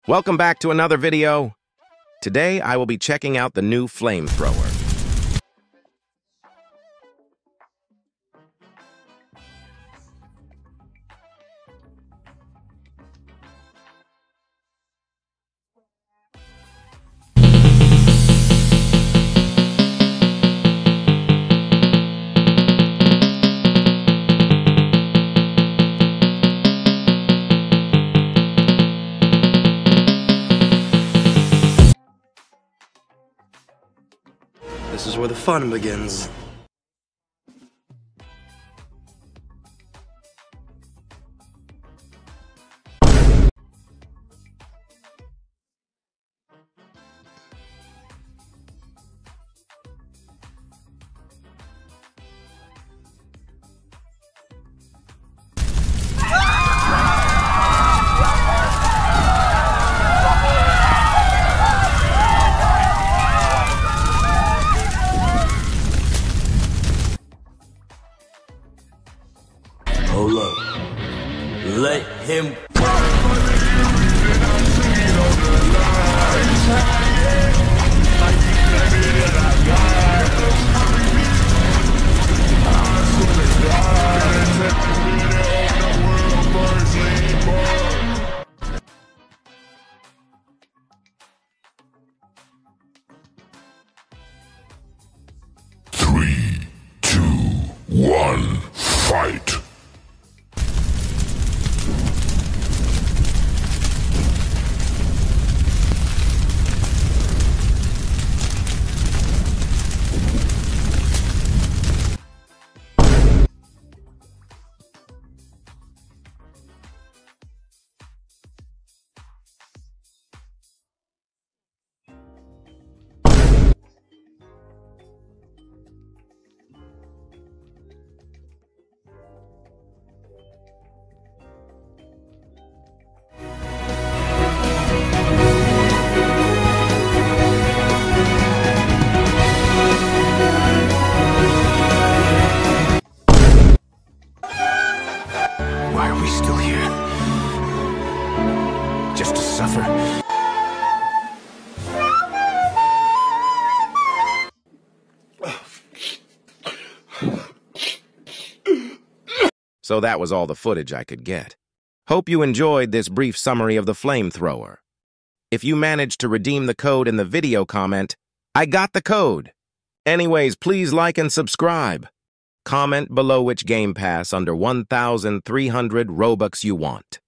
Welcome back to another video. Today I will be checking out the new Flamethrower. This is where the fun begins. Hold up. Let him. Three, two, one, fight! Why are we still here? Just to suffer? So that was all the footage I could get. Hope you enjoyed this brief summary of the Flamethrower. If you managed to redeem the code in the video comment, I got the code. Anyways, please like and subscribe. Comment below which Game Pass under 1,300 Robux you want.